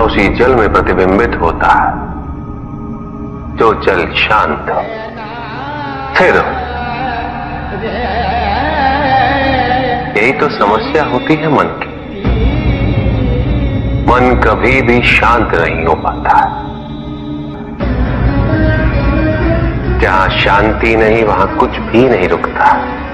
उसी जल में प्रतिबिंबित होता है जो जल शांत स्थिर। यही तो समस्या होती है मन की। मन कभी भी शांत नहीं हो पाता है। जहां शांति नहीं वहां कुछ भी नहीं रुकता।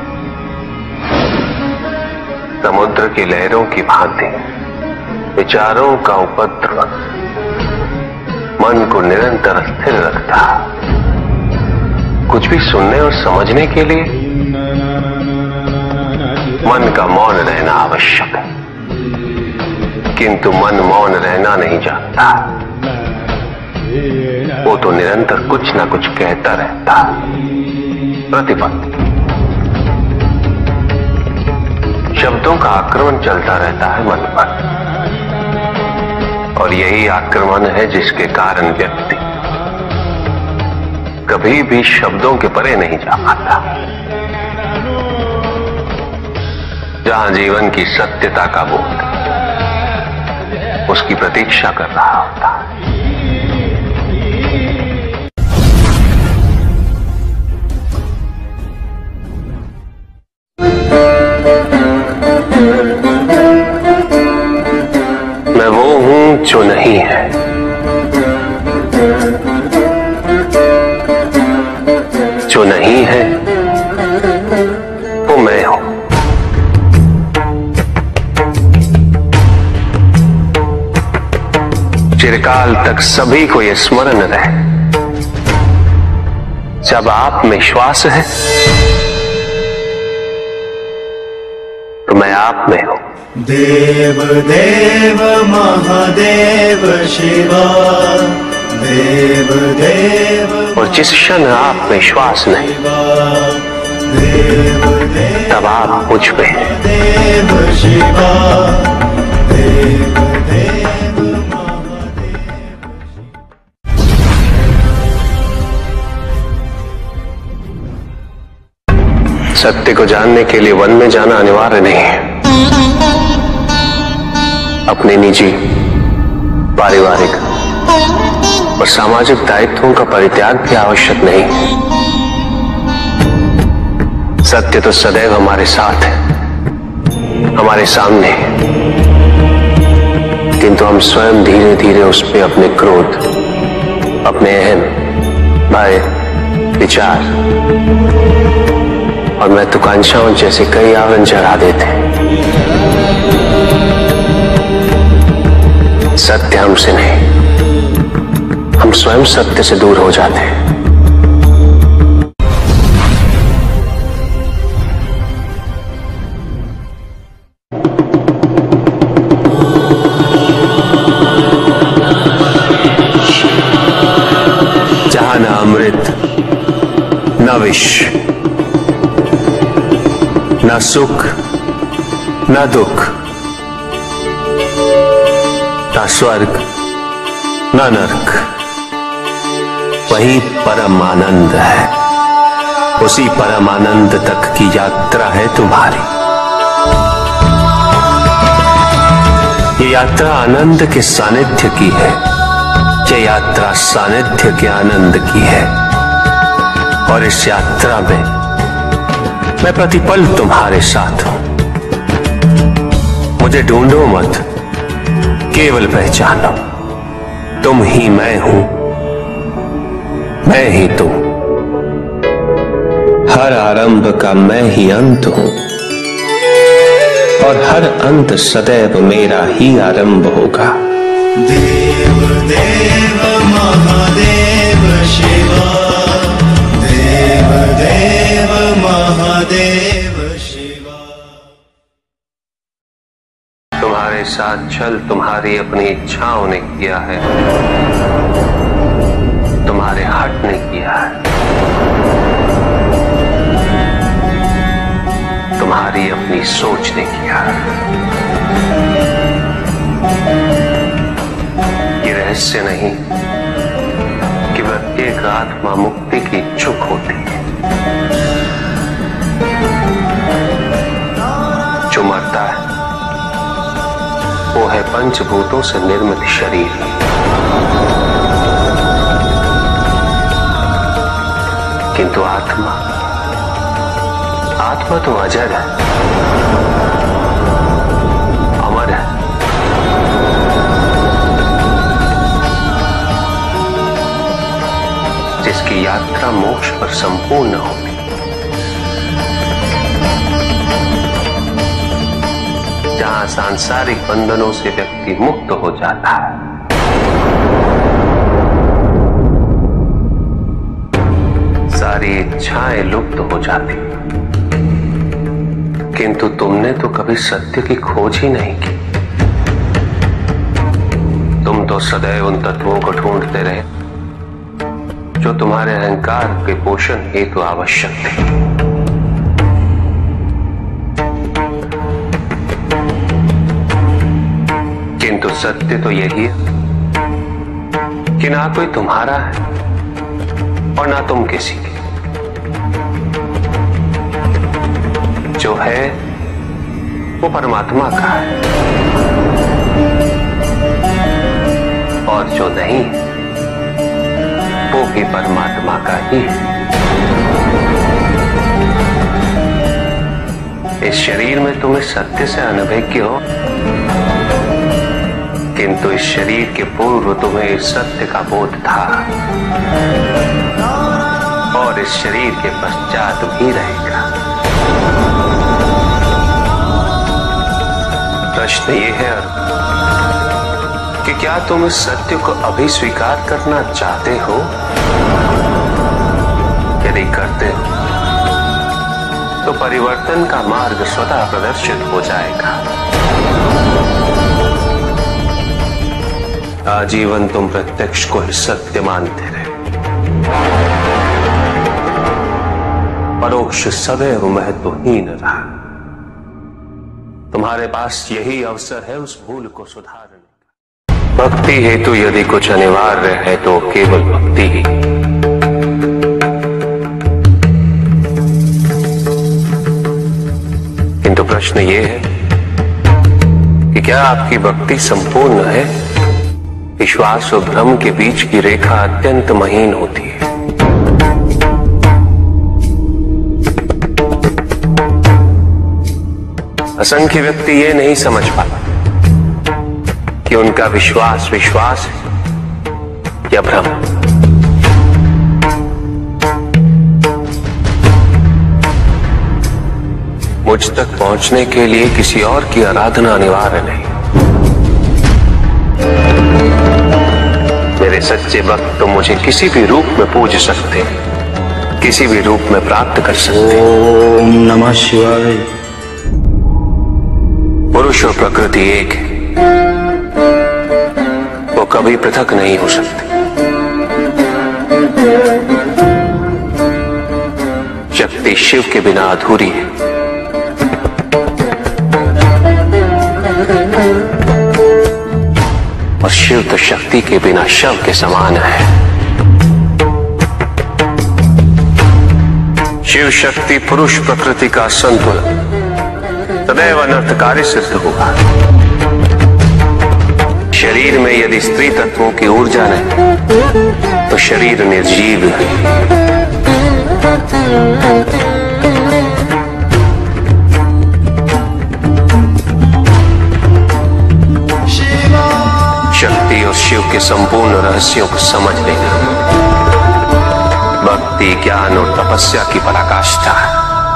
समुद्र की लहरों की भांति विचारों का उपद्रव मन को निरंतर स्थिर रखता। कुछ भी सुनने और समझने के लिए मन का मौन रहना आवश्यक है, किंतु मन मौन रहना नहीं जानता। वो तो निरंतर कुछ ना कुछ कहता रहता। प्रतिपल शब्दों का आक्रमण चलता रहता है मन पर, और यही आक्रमण है जिसके कारण व्यक्ति कभी भी शब्दों के परे नहीं जा पाता। जहां जीवन की सत्यता का बोध उसकी प्रतीक्षा कर रहा होता। मैं वो हूं जो नहीं है, जो नहीं है वो मैं हूं। चिरकाल तक सभी को यह स्मरण रहे, जब आप में श्वास है तो मैं आप में हूं। देव देव महादेव शिवा, देव देव। और जिस क्षण आप में श्वास नहीं तब आप मुझ पे हैं। देव शिवा, देव देव महादेव। सत्य को जानने के लिए वन में जाना अनिवार्य नहीं है। अपने निजी, पारिवारिक और सामाजिक दायित्वों का परित्याग भी आवश्यक नहीं है। सत्य तो सदैव हमारे साथ है, हमारे सामने है, किंतु हम स्वयं धीरे धीरे उस पर अपने क्रोध, अपने अहम, भय, विचार और महत्वाकांक्षाओं जैसे कई आवरण चढ़ा देते हैं। सत्य हमसे नहीं, हम स्वयं सत्य से दूर हो जाते हैं। जहां न अमृत, न विष, न सुख, न दुख, न स्वर्ग, न नरक, वही परम आनंद है। उसी परम आनंद तक की यात्रा है तुम्हारी। ये यात्रा आनंद के सानिध्य की है, ये यात्रा सानिध्य के आनंद की है। और इस यात्रा में मैं प्रतिपल तुम्हारे साथ हूं। मुझे ढूंढो मत, केवल पहचानो, तुम ही मैं हूं, मैं ही तुम। हर आरंभ का मैं ही अंत हूं, और हर अंत सदैव मेरा ही आरंभ होगा। देव देव महादेव शिवा, देव देव महादेव शिवा। तुम्हारे साथ छल तुम्हारी अपनी इच्छाओं ने किया है, तुम्हारे हट ने किया है। तुम्हारी अपनी सोच ने किया है। ये रहस्य नहीं कि प्रत्येक आत्मा मुक्ति की इच्छुक होती है। जो मरता है वो है पंचभूतों से निर्मित शरीर। किंतु आत्मा तो अजर है, अमर है। जिसकी यात्रा मोक्ष पर संपूर्ण होगी। जहां सांसारिक बंधनों से व्यक्ति मुक्त हो जाता है, सारी इच्छाएं लुप्त हो जाती। किंतु तुमने तो कभी सत्य की खोज ही नहीं की। तुम तो सदैव उन तत्वों को ढूंढते रहे जो तुम्हारे अहंकार के पोषण हेतु आवश्यक थे। किंतु सत्य तो यही है कि ना कोई तुम्हारा है और ना तुम किसी के। जो है वो परमात्मा का है और जो नहीं वो भी परमात्मा का ही है। इस शरीर में तुम इस सत्य से अनभिज्ञ हो, किंतु इस शरीर के पूर्व तुम्हें इस सत्य का बोध था और इस शरीर के पश्चात भी रहेगा। प्रश्न ये है कि क्या तुम इस सत्य को अभी स्वीकार करना चाहते हो? यदि करते हो तो परिवर्तन का मार्ग स्वतः प्रदर्शित हो जाएगा। आजीवन तुम प्रत्यक्ष को ही सत्य मानते रहे, परोक्ष सदैव महत्वहीन रहा। तुम्हारे पास यही अवसर है उस भूल को सुधारने का। भक्ति हेतु यदि कुछ अनिवार्य है तो केवल भक्ति ही। किंतु प्रश्न ये है कि क्या आपकी भक्ति संपूर्ण है? विश्वास और भ्रम के बीच की रेखा अत्यंत महीन होती है। असंख्य व्यक्ति ये नहीं समझ पाते कि उनका विश्वास विश्वास है या भ्रम। मुझ तक पहुंचने के लिए किसी और की आराधना अनिवार्य नहीं। मेरे सच्चे भक्त तो मुझे किसी भी रूप में पूज सकते, किसी भी रूप में प्राप्त कर सकते। ओम नमः शिवाय। पुरुष और प्रकृति एक है, वो कभी पृथक नहीं हो सकते। शक्ति शिव के बिना अधूरी है और शिव तो शक्ति के बिना शव के समान है। शिव शक्ति पुरुष प्रकृति का संतुलन सदैव अनर्थकारी सिद्ध होगा। शरीर में यदि स्त्री तत्वों की ऊर्जा नहीं तो शरीर निर्जीव है। शक्ति और शिव के संपूर्ण रहस्यों को समझ लेना भक्ति, ज्ञान और तपस्या की पराकाष्ठा है।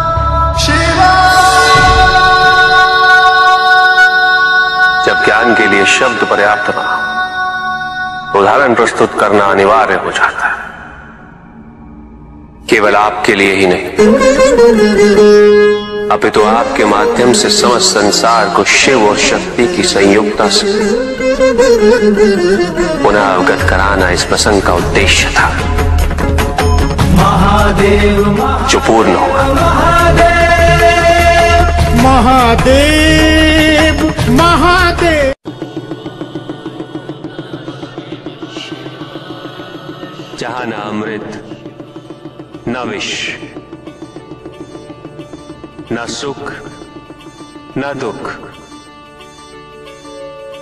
जब ज्ञान के लिए शब्द पर्याप्त ना हो, उदाहरण प्रस्तुत करना अनिवार्य हो जाता है। केवल आपके लिए ही नहीं, अपितु आपके माध्यम से समस्त संसार को शिव और शक्ति की संयुक्ता से पुनः अवगत कराना इस प्रसंग का उद्देश्य था, जो पूर्ण हुआ। महादेव महादेव। जहां न अमृत न विष, न सुख न दुख,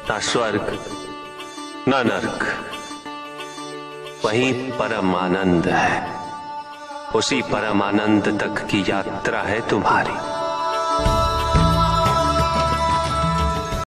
ना स्वर्ग ना नरक, वहीं परम आनंद है। उसी परम आनंद तक की यात्रा है तुम्हारी।